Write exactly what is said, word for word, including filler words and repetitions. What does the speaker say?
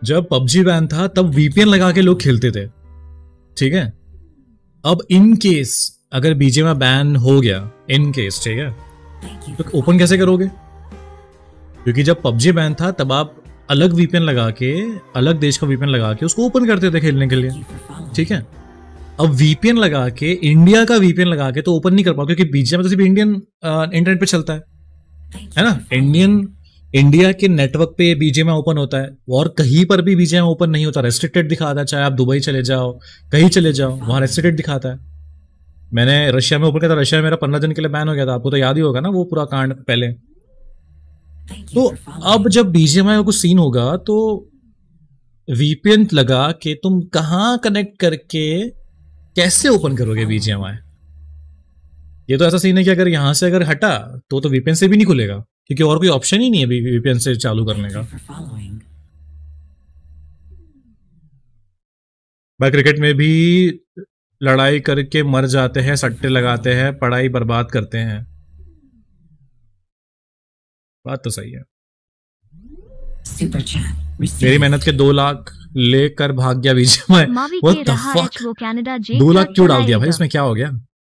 जब PUBG ban था तब वीपीएन लगा के लोग खेलते थे, ठीक है। अब इन केस अगर बीजीएमआई बैन हो गया, इन केस, ठीक है, तो ओपन कैसे करोगे? क्योंकि जब पबजी बैन था तब आप अलग वीपीएन लगा के, अलग देश का वीपीएन लगा के उसको ओपन करते थे खेलने के लिए, ठीक है। अब वीपीएन लगा के, इंडिया का वीपीएन लगा के तो ओपन नहीं कर पाओ, क्योंकि बीजीएमआई तो सिर्फ इंडियन इंटरनेट पे चलता है है ना। इंडियन इंडिया के नेटवर्क पे बीजीएमआई ओपन होता है, और कहीं पर भी बीजीएमआई ओपन नहीं होता, रेस्ट्रिक्टेड दिखाता है। चाहे आप दुबई चले जाओ, कहीं चले जाओ, वहां रेस्ट्रिक्टेड दिखाता है। मैंने रशिया में ओपन किया था, रशिया में मेरा पंद्रह दिन के लिए बैन हो गया था, आपको तो याद ही होगा ना वो पूरा कांड पहले। तो अब जब बीजीएमआई का कुछ सीन होगा तो वीपीएन लगा के तुम कहां कनेक्ट करके कैसे ओपन करोगे बीजीएमआई? ये तो ऐसा सीन है कि अगर यहां से अगर हटा तो तो वीपीएन से भी नहीं खुलेगा, क्योंकि और कोई ऑप्शन ही नहीं है वीपीएन से चालू करने का। भाई क्रिकेट में भी लड़ाई करके मर जाते हैं, सट्टे लगाते हैं, पढ़ाई बर्बाद करते हैं। बात तो सही है। मेरी मेहनत के दो लाख लेकर भाग गया बीजीएमआई। व्हाट द फक, दो लाख क्यों डाल दिया भाई इसमें, क्या हो गया?